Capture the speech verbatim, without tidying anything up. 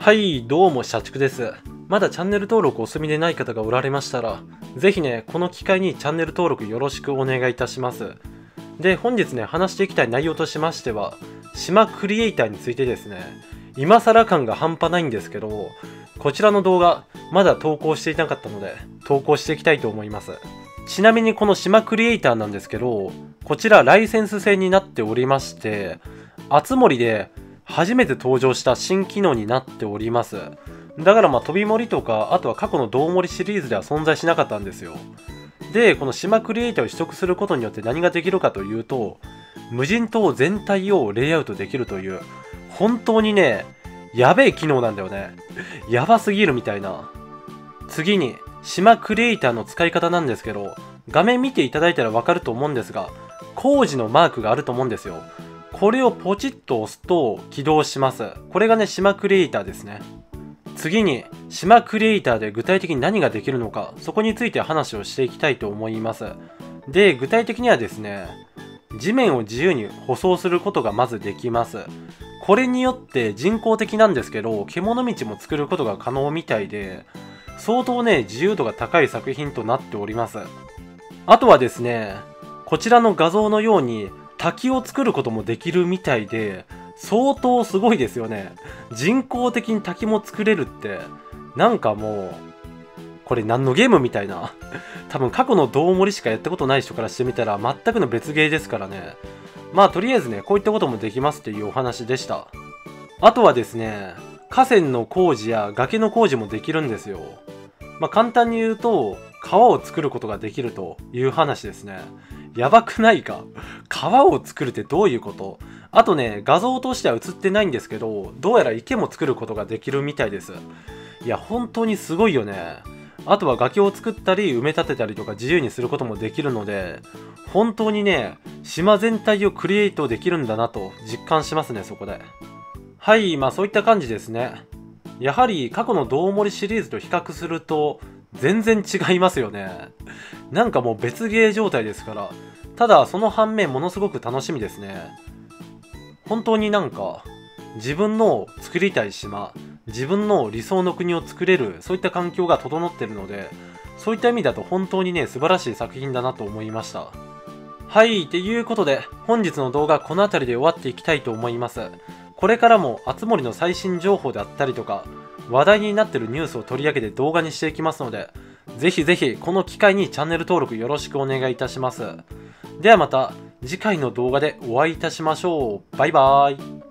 はい、どうも社畜です。まだチャンネル登録お済みでない方がおられましたら、ぜひね、この機会にチャンネル登録よろしくお願いいたします。で、本日ね、話していきたい内容としましては、島クリエイターについてですね、今更感が半端ないんですけど、こちらの動画、まだ投稿していなかったので、投稿していきたいと思います。ちなみにこの島クリエイターなんですけど、こちらライセンス制になっておりまして、あつ森で初めて登場した新機能になっております。だからまあ飛び森とか、あとは過去の道森シリーズでは存在しなかったんですよ。で、この島クリエイターを取得することによって何ができるかというと、無人島全体をレイアウトできるという、本当にね、やべえ機能なんだよね。やばすぎるみたいな。次に、島クリエイターの使い方なんですけど、画面見ていただいたらわかると思うんですが、工事のマークがあると思うんですよ。これをポチッと押すと起動します。これがね、島クリエイターですね。次に、島クリエイターで具体的に何ができるのか、そこについて話をしていきたいと思います。で、具体的にはですね、地面を自由に舗装することがまずできます。これによって人工的なんですけど、獣道も作ることが可能みたいで、相当ね、自由度が高い作品となっております。あとはですね、こちらの画像のように滝を作ることもできるみたいで、相当すごいですよね。人工的に滝も作れるって、なんかもう、これ何のゲームみたいな。多分過去の道森しかやったことない人からしてみたら全くの別ゲーですからね。まあとりあえずね、こういったこともできますっていうお話でした。あとはですね、河川の工事や崖の工事もできるんですよ。まあ簡単に言うと、川を作ることができるという話ですね。やばくないか？川を作るってどういうこと？あとね、画像としては映ってないんですけど、どうやら池も作ることができるみたいです。いや、本当にすごいよね。あとは崖を作ったり埋め立てたりとか自由にすることもできるので、本当にね、島全体をクリエイトできるんだなと実感しますね、そこで。はい、まあそういった感じですね。やはり過去の道森シリーズと比較すると全然違いますよね。なんかもう別ゲー状態ですから。ただその反面ものすごく楽しみですね。本当になんか自分の作りたい島、自分の理想の国を作れる、そういった環境が整ってるので、そういった意味だと本当にね、素晴らしい作品だなと思いました。はい、ということで本日の動画この辺りで終わっていきたいと思います。これからもあつ森の最新情報であったりとか、話題になってるニュースを取り上げて動画にしていきますので、ぜひぜひこの機会にチャンネル登録よろしくお願いいたします。ではまた次回の動画でお会いいたしましょう。バイバーイ。